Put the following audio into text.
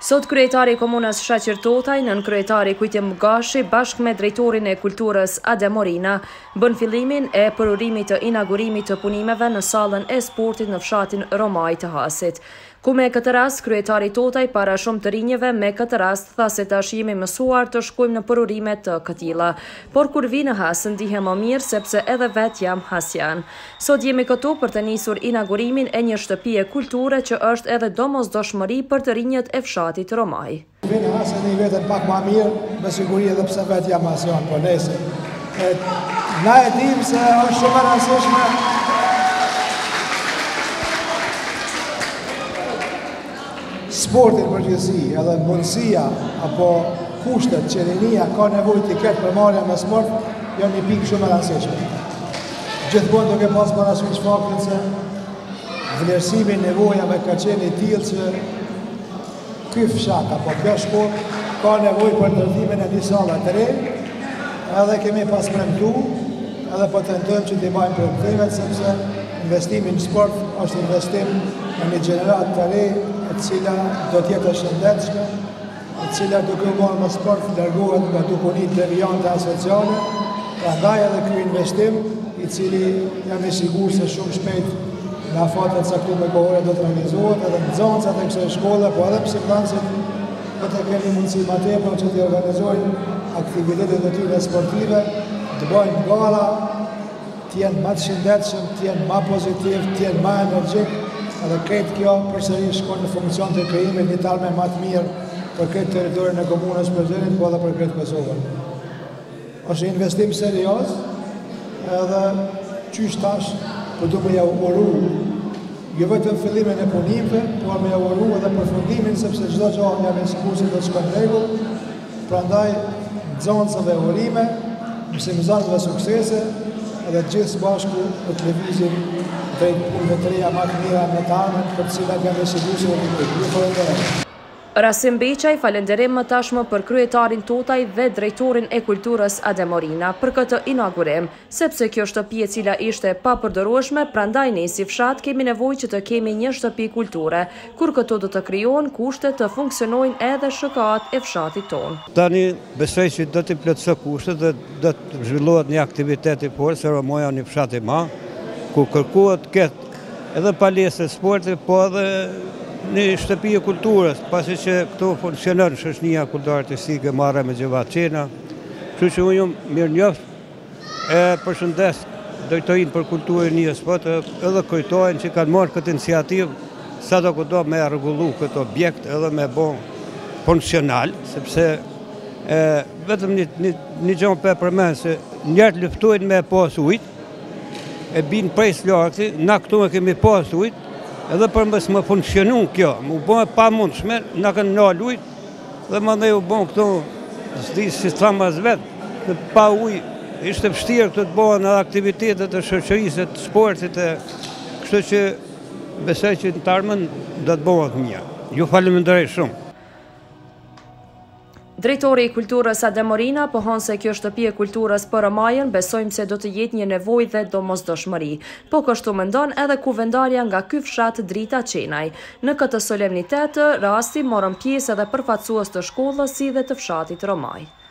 Sot kryetari i komunës Shaqir Totaj, nën kryetari Kujtim Gashi, bashkë me drejtorin e kulturës Adem Orina, bën fillimin e përurimit të inaugurimit të punimeve në sallën e sportit në fshatin Romaj të Hasit. Ku me këtë rast, kryetari Totaj para shumë të rinjeve me këtë rast tha se tash jemi mësuar të shkojmë në përurime të këtilla. Por kur vi në Has ndihem më mirë sepse edhe vet jam hasian. Sot jemi këtu për të nisur inaugurimin e një shtëpie kulture që është edhe domosdoshmëri për të rinjët e fshatit Romaj. Vinë Has një vetën pak më mirë, me siguri edhe pse vet jam hasian, po nëse. Na e dim se është shumë e rëndësishme sportin përgjithësi, edhe mundësia apo kushtet që rinia ka nevojë të ketë për marrja me sport, janë një pikë shumë e rëndësishme. Gjithmonë duke pas parasysh faktin se vlerësimi nevojave ka qenë i tillë që ky fshat apo kjo shkollë ka nevojë për ndërtimin e një salla të re, edhe kemi pas premtuar, edhe po tentojmë që t'i bëjmë premtimet sepse investimi në sport është investim në një gjenerat të re, e cila do t'jetë e shëndetshme, e cila duke u marrë më sport largohet nga dukunit devijante asociale, prandaj edhe ky investim, i cili jam i sigurt se shumë shpejt në afatet caktuar kohore do të realizohet, edhe nxënësat e kësaj shkolle, po edhe psikologët do të kemi mundësi më tepër që të organizojnë aktivitetet e tyre sportive, të bëjnë gala, të jenë më të shëndetshëm, të jenë më pozitiv, të jenë më energjik, edhe këtë kjo përsëri shkon në funksion të krijimit një talme më të mirë për këtë territorin e komunës Përzërit, po edhe për këtë Kosovën. Është një investim serioz, edhe qysh tash po duhet ja uru jo vetëm fillimin e punimeve, por me ja uru edhe përfundimin, sepse çdo gjë jam i sigurt se do të shkojë në rregull. Prandaj nxënësve urime, mësimdhënësve suksese, edhe gjithë bashku në televizin drejt punëve të reja më të mira në të ardhmen, për të cilat jam i sigurt se do të bëjë. Rasim Beqaj falenderim më tashmë për kryetarin Totaj dhe drejtorin e kulturës Adem Orina për këtë inaugurim, sepse kjo shtëpi e cila ishte papërdorueshme, prandaj ne si fshat kemi nevojë që të kemi një shtëpi kulture, kur këto do të krijohen kushte të funksionojnë edhe SHK-at e fshatit tonë. Tani besoj që do të plotësoj kushtet dhe do të zhvillohet një aktivitet i fortë, se Romaja një fshat i madh, ku kërkohet këtë edhe palestre sporti, po edhe një shtëpi e kulturës, pasi që këto funksionon shoqënia kultur-artistike marrë me Gjevat Qena, kështu që unë jam mirënjoft e përshëndes drejtorinë për kulturën njës, po edhe kujtojnë që kanë marrë këtë iniciativë sa do kudo me rregullu këtë objekt edhe me bo funksional, sepse vetëm një gjë për përmend se njerëzit luftojnë me pas ujë, e bin prej lartë, na këtu e kemi pas ujë, edhe për mësë më funksionu kjo, më bëhe pa mundshme, në kanë nalë ujtë, dhe më dhe u bëhe këto, s'di si të thamë as vetë, pa ujtë, ishte vështirë këtë të bëhe në aktivitetet e shoqërisë të sportit, kështu që besoj që në tarmën do të bëhe të mija. Ju faleminderoj shumë. Drejtori i kulturës Adem Orina pohon se kjo shtëpi e kulturës për Romajën besojmë se do të jetë një nevojë dhe domosdoshmëri, po kështu mendon edhe kuvendarja nga ky fshat Drita Qenaj. Në këtë solemnitet rasti morën pjesë edhe përfaqësues të shkollës si dhe të fshatit Romaj.